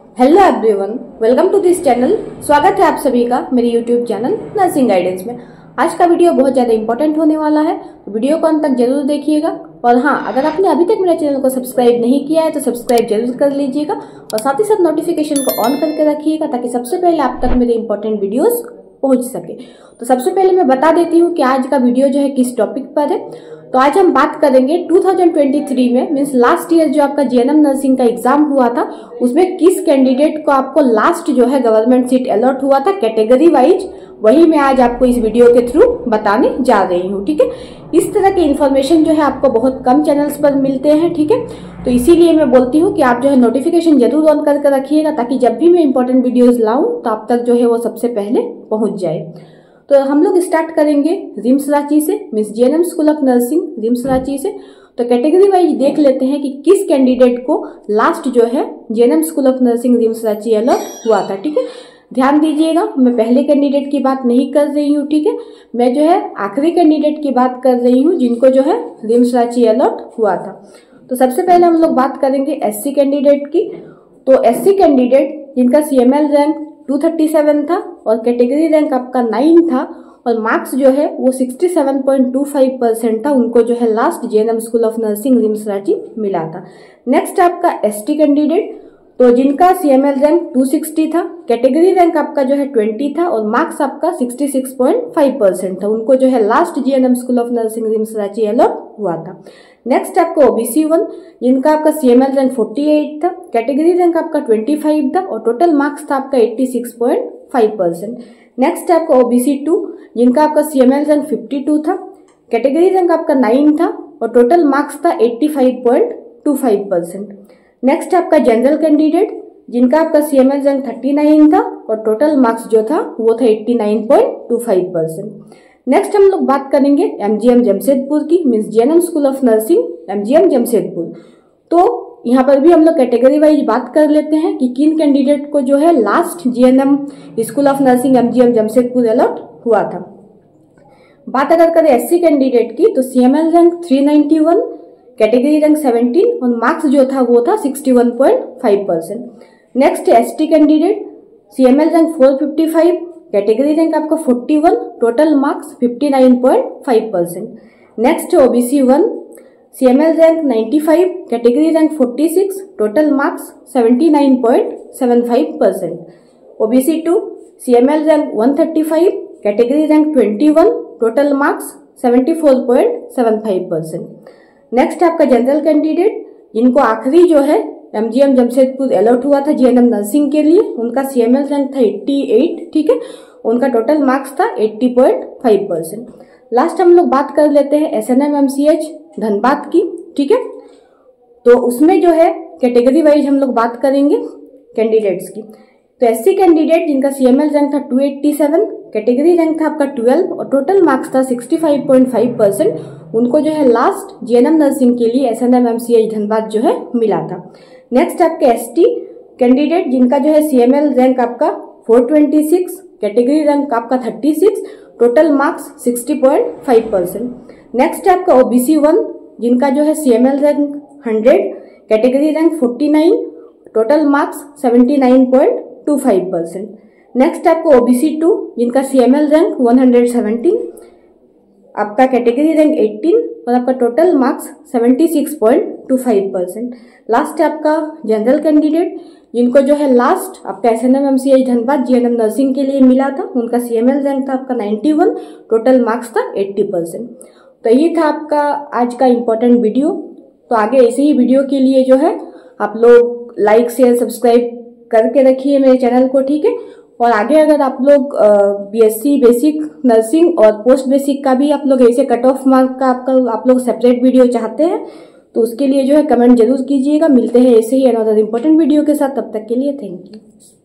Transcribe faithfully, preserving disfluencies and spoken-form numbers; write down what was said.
Hello everyone, welcome to this channel. स्वागत है आप सभी का मेरे यूट्यूब चैनल नर्सिंग गाइडेंस में। आज का वीडियो बहुत ज़्यादा इंपॉर्टेंट होने वाला है, तो वीडियो को अंत तक जरूर देखिएगा। और हाँ, अगर आपने अभी तक मेरे चैनल को सब्सक्राइब नहीं किया है तो सब्सक्राइब जरूर कर लीजिएगा और साथ ही साथ नोटिफिकेशन को ऑन करके रखिएगा ताकि सबसे पहले आप तक मेरे इंपॉर्टेंट वीडियोस पहुंच सके। तो सबसे पहले मैं बता देती हूँ कि आज का वीडियो जो है किस टॉपिक पर है। तो आज हम बात करेंगे दो हज़ार तेईस में मीन्स लास्ट ईयर जो आपका जीएनएम नर्सिंग का एग्जाम हुआ था उसमें किस कैंडिडेट को आपको लास्ट जो है गवर्नमेंट सीट अलॉट हुआ था कैटेगरी वाइज, वही मैं आज आपको इस वीडियो के थ्रू बताने जा रही हूँ। ठीक है, इस तरह की इन्फॉर्मेशन जो है आपको बहुत कम चैनल्स पर मिलते हैं। ठीक है, तो इसीलिए मैं बोलती हूँ कि आप जो है नोटिफिकेशन जरूर ऑन करके रखिएगा ताकि जब भी मैं इंपॉर्टेंट वीडियोस लाऊं तो आप तक जो है वो सबसे पहले पहुंच जाए। तो हम लोग स्टार्ट करेंगे रिम्स रांची से, means GNM school of nursing RIMS Ranchi से। तो कैटेगरी वाइज देख लेते हैं कि किस कैंडिडेट को लास्ट जो है GNM school of nursing RIMS Ranchi allot हुआ था। ठीक है, ध्यान दीजिएगा, मैं पहले कैंडिडेट की बात नहीं कर रही हूँ। ठीक है, मैं जो है आखिरी कैंडिडेट की बात कर रही हूँ जिनको जो है रिम्स रांची अलॉट हुआ था। तो सबसे पहले हम लोग बात करेंगे एससी कैंडिडेट की। तो एससी कैंडिडेट जिनका सीएमएल रैंक दो सौ सैंतीस था और कैटेगरी रैंक आपका नाइन था और मार्क्स जो है वो सड़सठ पॉइंट दो पाँच परसेंट था, उनको जो है last GNM school of nursing RIMS Ranchi मिला था। नेक्स्ट आपका एसटी कैंडिडेट, तो जिनका सीएमएल रैंक दो सौ साठ था, कैटेगरी रैंक आपका जो है बीस था और मार्क्स आपका छियासठ पॉइंट पाँच परसेंट था, उनको जो है last GNM school of nursing RIMS Ranchi allot हुआ था। नेक्स्ट आपका ओबीसी वन, जिनका आपका सीएमएल रैंक अड़तालीस था, कैटेगरी रैंक आपका पच्चीस था और टोटल मार्क्स था आपका छियासी पॉइंट पाँच परसेंट। नेक्स्ट आपका ओबीसी टू, जिनका आपका सीएमएल रैंक बावन था, कैटेगरी रैंक आपका नौ था और टोटल मार्क्स था पचासी पॉइंट दो पाँच परसेंट। नेक्स्ट आपका जनरल कैंडिडेट, जिनका आपका सीएमएल रैंक उनतालीस था और टोटल मार्क्स जो था वो था नवासी पॉइंट दो पाँच परसेंट। नेक्स्ट हम लोग बात करेंगे एमजीएम जमशेदपुर की, means GNM school of nursing MGM Jamshedpur. तो यहाँ पर भी हम लोग कैटेगरी वाइज बात कर लेते हैं कि किन कैंडिडेट को जो है last GNM school of nursing MGM Jamshedpur allot हुआ था। बात अगर करें एससी कैंडिडेट की, तो सीएमएल रैंक तीन सौ इक्यानवे, कैटेगरी रैंक सत्रह और मार्क्स जो था वो था इकसठ पॉइंट पाँच percent. Next ST candidate, CML rank चार सौ पचपन, कैटेगरी रैंक आपका इकतालीस, टोटल मार्क्स उनसठ पॉइंट पाँच percent. Next OBC one, CML rank पचानवे, कैटेगरी रैंक छियालीस, टोटल मार्क्स उन्यासी पॉइंट सात पाँच percent. OBC two, CML rank एक सौ पैंतीस, कैटेगरी रैंक इक्कीस, टोटल मार्क्स चौहत्तर पॉइंट सात पाँच परसेंट। नेक्स्ट आपका जनरल कैंडिडेट, जिनको आखिरी जो है एमजीएम जमशेदपुर अलॉट हुआ था जीएनएम नर्सिंग के लिए, उनका सीएमएल रैंक था अट्ठासी, ठीक है, उनका टोटल मार्क्स था अस्सी पॉइंट पाँच परसेंट। लास्ट हम लोग बात कर लेते हैं एसएनएम एमसीएच धनबाद की। ठीक है, तो उसमें जो है कैटेगरी वाइज हम लोग बात करेंगे कैंडिडेट्स की। तो एससी कैंडिडेट जिनका सीएमएल रैंक था दो सौ सत्तासी, कैटेगरी रैंक था आपका बारह और टोटल मार्क्स था पैंसठ पॉइंट पाँच परसेंट, उनको जो है लास्ट जीएनएम नर्सिंग के लिए एसएनएम एमसीएच धनबाद जो है मिला था। नेक्स्ट आपके एसटी कैंडिडेट, जिनका जो है सीएमएल रैंक आपका चार सौ छब्बीस, कैटेगरी रैंक आपका छत्तीस, टोटल मार्क्स साठ पॉइंट पाँच परसेंट। नेक्स्ट आपका ओबीसी वन, जिनका जो है सीएमएल रैंक सौ, कैटेगरी रैंक उनचास, टोटल मार्क्स उन्यासी पॉइंट दो पाँच परसेंट। नेक्स्ट आपको ओबीसी टू, जिनका सीएमएल रैंक एक सौ सत्रह, आपका कैटेगरी रैंक अठारह और आपका टोटल मार्क्स छिहत्तर पॉइंट दो पाँच परसेंट। लास्ट आपका जनरल कैंडिडेट, जिनको जो है लास्ट आपका SNM MCH Dhanbad GNM nursing के लिए मिला था, उनका सीएमएल रैंक था आपका इक्यानवे, टोटल मार्क्स था अस्सी परसेंट। तो ये था आपका आज का इम्पोर्टेंट वीडियो। तो आगे ऐसे ही वीडियो के लिए जो है आप लोग लाइक शेयर सब्सक्राइब करके रखिए मेरे चैनल को। ठीक है, और आगे अगर आप लोग बीएससी बेसिक नर्सिंग और पोस्ट बेसिक का भी आप लोग ऐसे कट ऑफ मार्क का आपका आप लोग सेपरेट वीडियो चाहते हैं तो उसके लिए जो है कमेंट जरूर कीजिएगा। मिलते हैं ऐसे ही अनदर इम्पोर्टेंट वीडियो के साथ, तब तक के लिए थैंक यू।